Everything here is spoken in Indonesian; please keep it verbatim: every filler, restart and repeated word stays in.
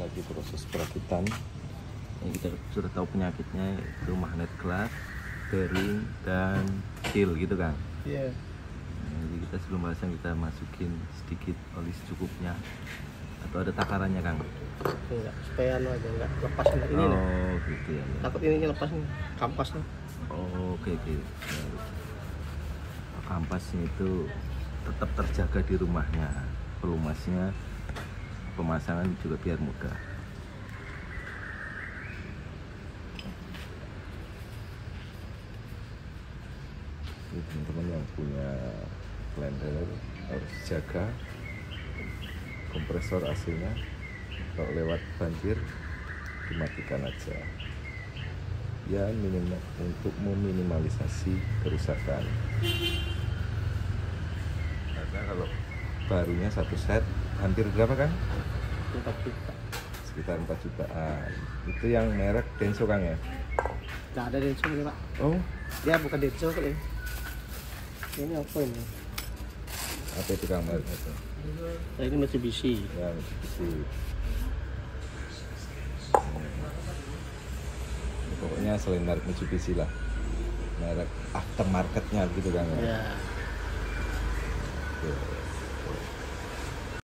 lagi proses perakitan. Ini kita sudah tahu penyakitnya, itu magnet glass, bearing, dan seal gitu kan. Iya. Nah, jadi kita sebelum pasang kita masukin sedikit oli secukupnya, atau ada takarannya Kang? Enggak, supaya anu aja enggak lepas ini. Oh Nah. gitu ya, ya. Takut ininya lepas nih, kampasnya. Oh, oke oke. Ya. Kampasnya itu tetap terjaga di rumahnya, pelumasnya, pemasangan juga biar mudah. Ini teman-teman yang punya blender harus jaga kompresor A C-nya, kalau lewat banjir dimatikan aja ya, minimal untuk meminimalisasi kerusakan. Karena kalau barunya satu set hampir berapa kan? empat juta. Sekitar empat jutaan. Itu yang merek Denso Kang ya? Enggak ada Denso ini, Pak. Oh, Dia bukan Denso kali. Ini apa ini? apa itu Kang mereknya itu? Nah, ini Mitsubishi. Ya, Mitsubishi. Hmm. Pokoknya selain merek Mitsubishi lah, merek aftermarketnya gitu kan ya? Ya. Oke.